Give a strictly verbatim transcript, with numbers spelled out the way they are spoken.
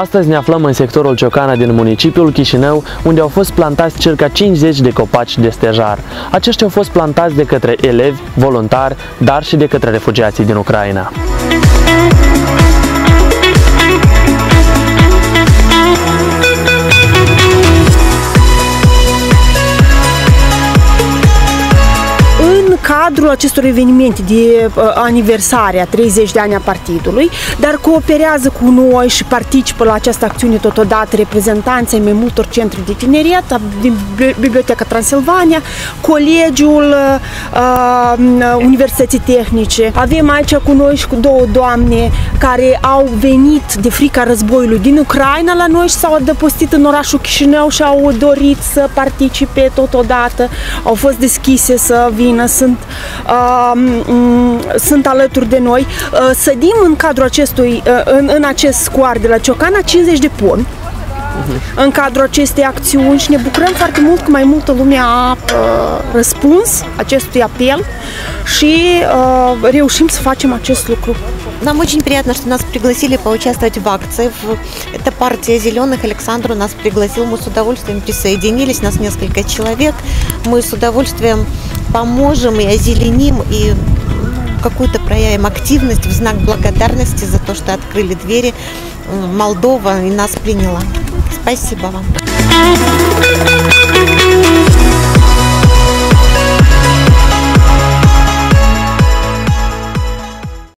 Astăzi ne aflăm în sectorul Ciocana din municipiul Chișinău, unde au fost plantați circa cincizeci de copaci de stejar. Aceștia au fost plantați de către elevi, voluntari, dar și de către refugiații din Ucraina. În cadrul acestor evenimente de uh, aniversare a treizeci de ani a partidului, dar cooperează cu noi și participă la această acțiune totodată reprezentanții mai multor centri de tineret, din Biblioteca Transilvania, Colegiul uh, Universității Tehnice. Avem aici cu noi și cu două doamne care au venit de frica războiului din Ucraina la noi și s-au adăpostit în orașul Chișinău și au dorit să participe totodată, au fost deschise să vină, sunt Uh, sunt alături de noi. Uh, sădim în cadrul acestui, uh, în, în acest scoar de la Ciocana cincizeci de pomi uh-huh. în cadrul acestei acțiuni și ne bucurăm foarte mult că mai multă lume a uh, răspuns acestui apel și uh, reușim să facem acest lucru. Нам очень приятно, что нас пригласили поучаствовать в акции. Это партия «Зеленых». Александру нас пригласил, мы с удовольствием присоединились, нас несколько человек. Мы с удовольствием поможем и озеленим, и какую-то проявим активность в знак благодарности за то, что открыли двери. Молдова и нас приняла. Спасибо вам.